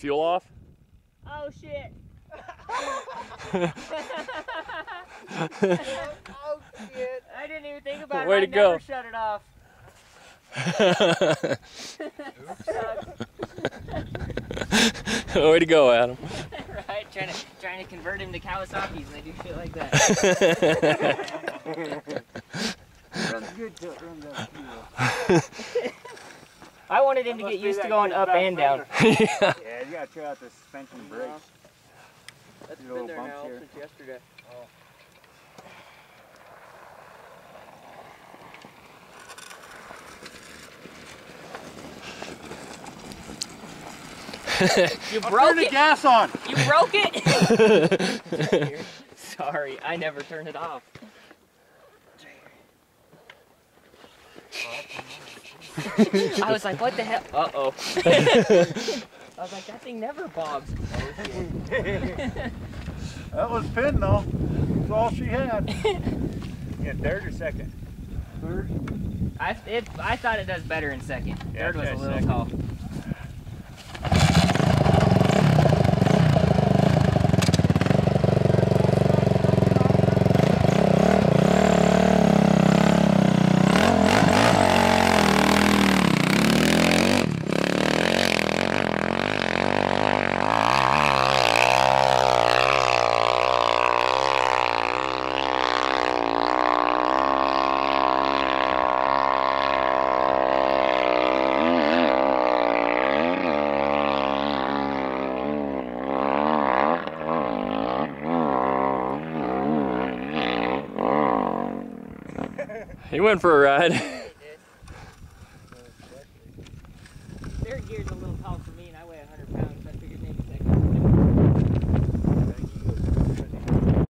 fuel off? Oh shit. Oh shit. I didn't even think about it. Way to go. Never shut it off. Way to go, Adam. Right? Trying to convert him to Kawasaki's and they do shit like that. Runs good till it runs out of fuel. I wanted him to get used to going up and down. Yeah. Yeah, you gotta try out the suspension brakes. That's Little been there bumps now here. since yesterday. You Turn broke the it! gas on! You broke it! Sorry, I never turned it off. I was like, what the hell? Uh-oh. I was like, that thing never bobs. That was pin though. That's all she had. Yeah, third or second? Third. I thought it does better in second. Yeah, Third was a okay, little second. tall. He went for a ride.